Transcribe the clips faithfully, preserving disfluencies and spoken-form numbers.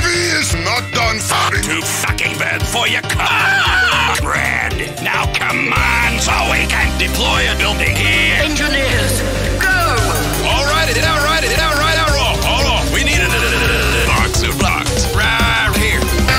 heavy is not done fighting. Too fucking bad for your car. Red, now come on so we can deploy a building here. Engineers, go! All right, it out, right, it out, right, out, roll. Hold on, we need a box of blocks right here.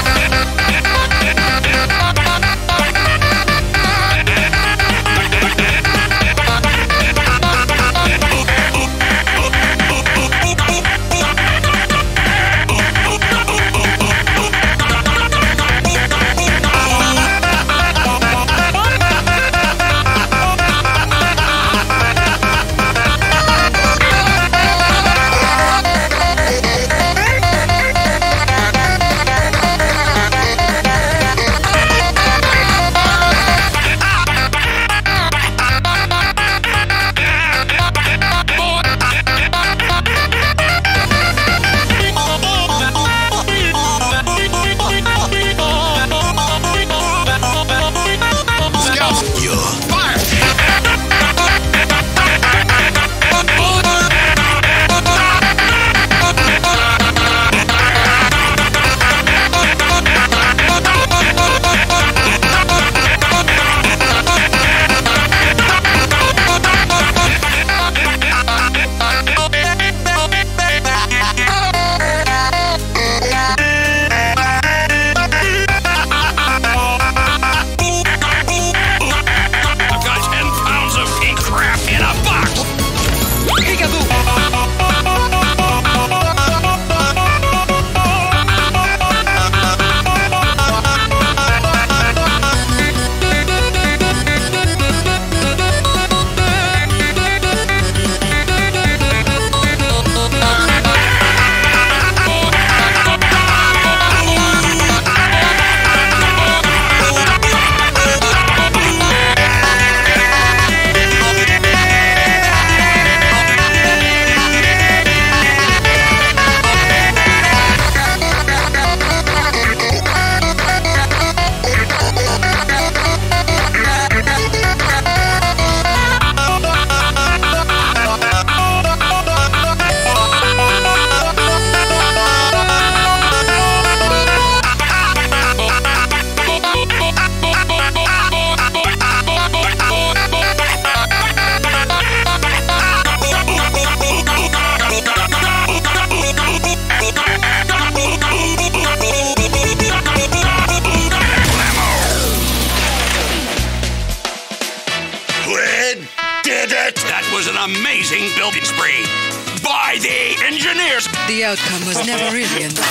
Amazing building spree by the engineers. The outcome was never really enough.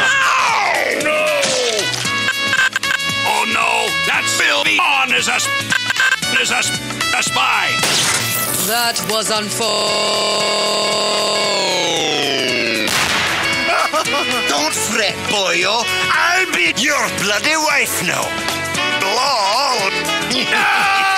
Oh, no! Oh no, that's Billy on as a as a, a spy. That was unfair. Don't fret, boyo. I'll be your bloody wife now. Lord.